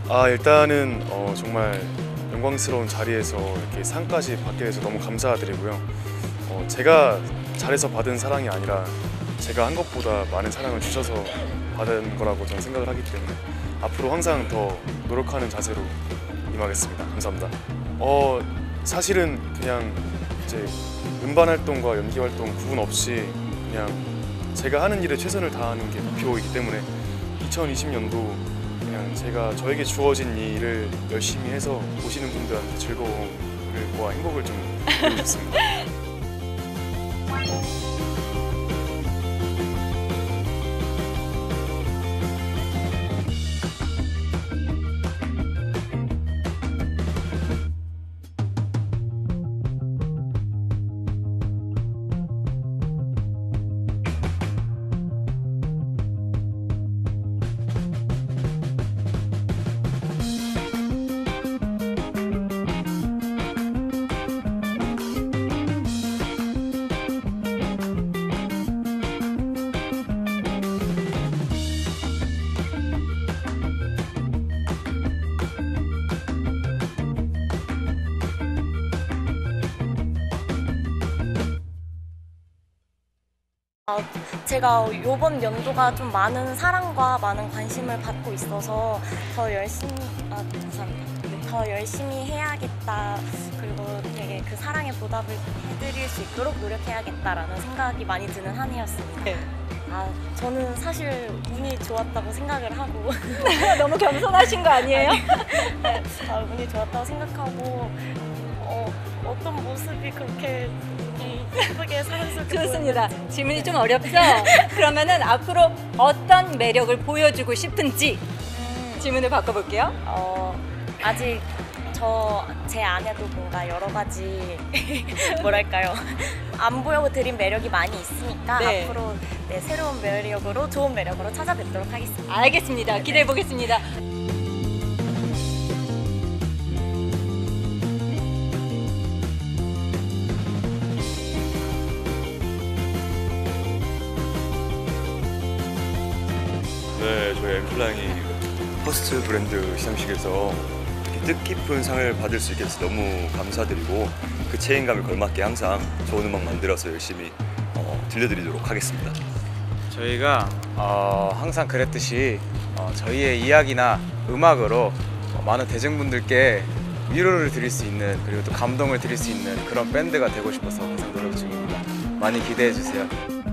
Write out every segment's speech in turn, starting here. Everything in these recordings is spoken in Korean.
일단은 정말 영광스러운 자리에서 이렇게 상까지 받게 돼서 너무 감사드리고요. 제가 잘해서 받은 사랑이 아니라 제가 한 것보다 많은 사랑을 주셔서 받은 거라고 저는 생각을 하기 때문에 앞으로 항상 더 노력하는 자세로 임하겠습니다. 감사합니다. 사실은 그냥 이제 음반 활동과 연기 활동 구분 없이 그냥 제가 하는 일에 최선을 다하는 게 목표이기 때문에 2020년도 그냥 제가 저에게 주어진 일을 열심히 해서 보시는 분들한테 즐거움과 행복을 좀 드리고 싶습니다. 제가 이번 연도가 좀 많은 사랑과 많은 관심을 받고 있어서 더 열심히 감사합니다. 더 열심히 해야겠다. 그리고 되게 그 사랑에 보답을 해드릴 수 있도록 노력해야겠다라는 생각이 많이 드는 한 해였습니다. 네. 저는 사실 운이 좋았다고 생각을 하고 너무 겸손하신 거 아니에요? 네, 운이 좋았다고 생각하고 어떤 모습이 그렇게 예쁘게 사랑스럽게 좋습니다. 질문이 좀 어렵죠? 그러면은 앞으로 어떤 매력을 보여주고 싶은지 질문을 바꿔볼게요. 아직 제 안에도 뭔가 여러 가지 뭐랄까요, 안 보여드린 매력이 많이 있으니까 네. 앞으로 새로운 매력으로, 좋은 매력으로 찾아뵙도록 하겠습니다. 알겠습니다. 기대해 보겠습니다. 네, 저희 엠플라잉이 퍼스트 브랜드 시상식에서 이렇게 뜻깊은 상을 받을 수 있게 돼서 너무 감사드리고 그 책임감에 걸맞게 항상 좋은 음악 만들어서 열심히 들려드리도록 하겠습니다. 저희가 항상 그랬듯이 저희의 이야기나 음악으로 많은 대중분들께 위로를 드릴 수 있는, 그리고 또 감동을 드릴 수 있는 그런 밴드가 되고 싶어서 항상 노력 중입니다. 많이 기대해 주세요.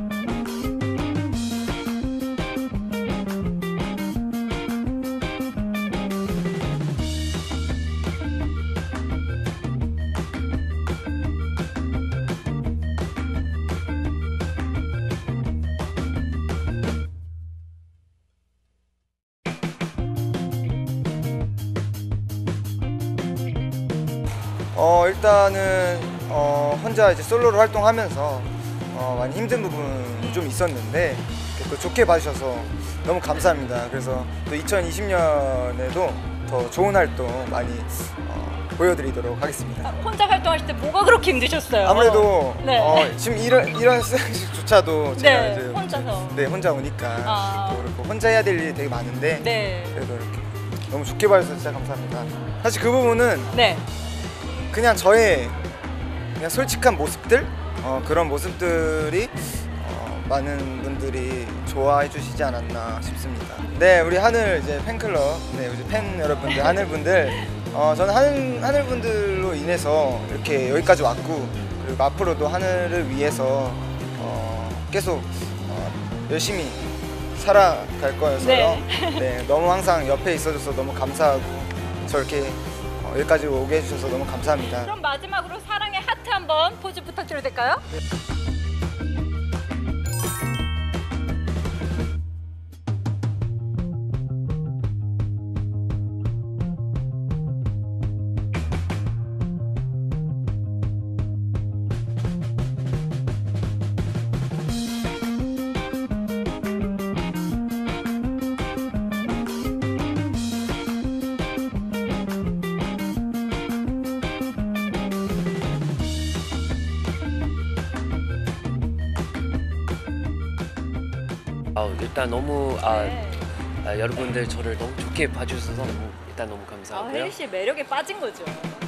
일단은 혼자 이제 솔로로 활동하면서 많이 힘든 부분이 좀 있었는데 또 좋게 봐주셔서 너무 감사합니다. 그래서 또 2020년에도 더 좋은 활동 많이 보여드리도록 하겠습니다. 혼자 활동하실 때 뭐가 그렇게 힘드셨어요? 아무래도 네. 지금 이런 시상식조차도 제가 네, 이제 혼자서. 혼자 오니까 또 그렇고 혼자 해야 될 일이 되게 많은데 네. 그래도 이렇게 너무 좋게 봐주셔서 진짜 감사합니다. 사실 그 부분은 네. 그냥 저의 그냥 솔직한 모습들, 그런 모습들이 많은 분들이 좋아해 주시지 않았나 싶습니다. 네, 우리 하늘 이제 팬클럽, 네, 우리 팬 여러분들, 하늘분들, 저는 하늘분들로 인해서 이렇게 여기까지 왔고, 그리고 앞으로도 하늘을 위해서 계속 열심히 살아갈 거여서요. 네, 너무 항상 옆에 있어줘서 너무 감사하고 저렇게 여기까지 오게 해주셔서 너무 감사합니다. 그럼 마지막으로 사랑의 하트 한번 포즈 부탁드려도 될까요? 일단 너무 여러분들 저를 너무 좋게 봐주셔서 너무 일단 너무 아, 감사하고요. 혜리 씨의 매력에 빠진 거죠.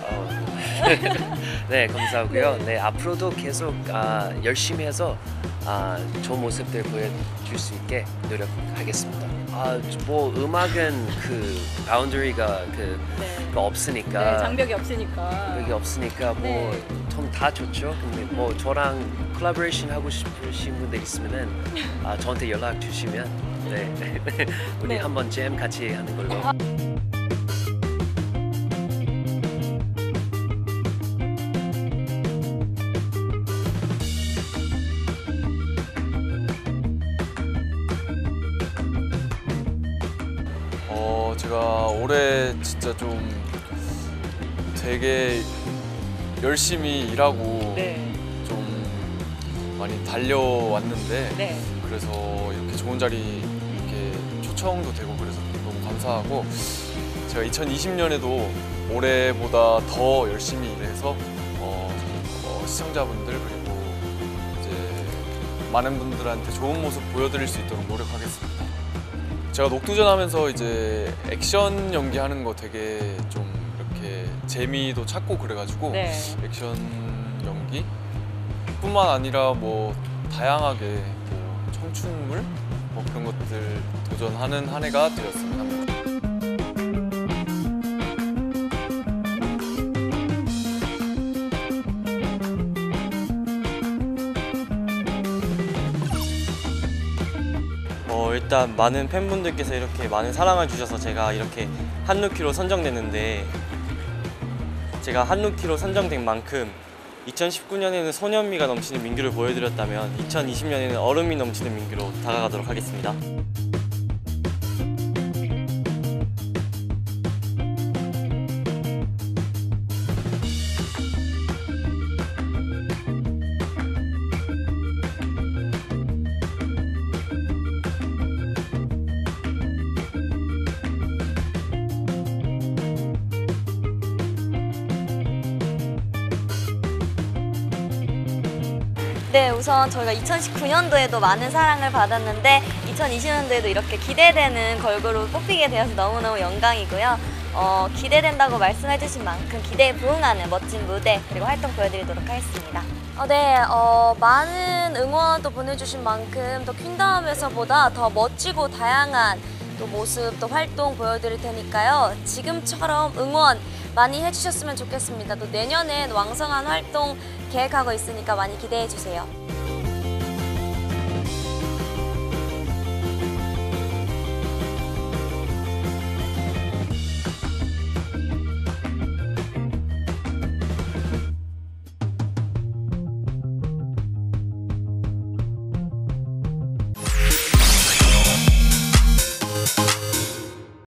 네, 감사하고요. 네, 앞으로도 계속 열심히 해서 좋은 모습들 보여줄 수 있게 노력하겠습니다. 뭐 음악은 그 바운더리가 네. 없으니까. 네, 장벽이 없으니까. 여기 없으니까 뭐 좀 다 좋죠. 근데 뭐 저랑 콜라보레이션 하고 싶으신 분들 있으면은 저한테 연락 주시면 네 우리 네. 한번 잼 같이 하는 걸로. 제가 올해 진짜 좀 되게 열심히 일하고 네. 좀 많이 달려왔는데 네. 그래서 이렇게 좋은 자리 이렇게 초청도 되고 그래서 너무 감사하고 제가 2020년에도 올해보다 더 열심히 일해서 시청자분들 그리고 이제 많은 분들한테 좋은 모습 보여드릴 수 있도록 노력하겠습니다. 제가 녹두전 하면서 이제 액션 연기하는 거 되게 좀 이렇게 재미도 찾고 그래가지고 네. 액션 연기 뿐만 아니라 뭐 다양하게 뭐 청춘물 뭐 그런 것들 도전하는 한 해가 되었으면 합니다. 일단 많은 팬분들께서 이렇게 많은 사랑을 주셔서 제가 이렇게 한루키로 선정됐는데 제가 한루키로 선정된 만큼 2019년에는 소년미가 넘치는 민규를 보여드렸다면 2020년에는 얼음이 넘치는 민규로 다가가도록 하겠습니다. 네, 우선 저희가 2019년도에도 많은 사랑을 받았는데 2020년도에도 이렇게 기대되는 걸그룹 뽑히게 되어서 너무너무 영광이고요. 기대된다고 말씀해주신 만큼 기대에 부응하는 멋진 무대 그리고 활동 보여드리도록 하겠습니다. 네, 많은 응원도 보내주신 만큼 더 퀸덤에서보다 더 멋지고 다양한 또 모습, 또 활동 보여드릴 테니까요. 지금처럼 응원 많이 해주셨으면 좋겠습니다. 또 내년엔 왕성한 활동 계획하고 있으니까 많이 기대해 주세요.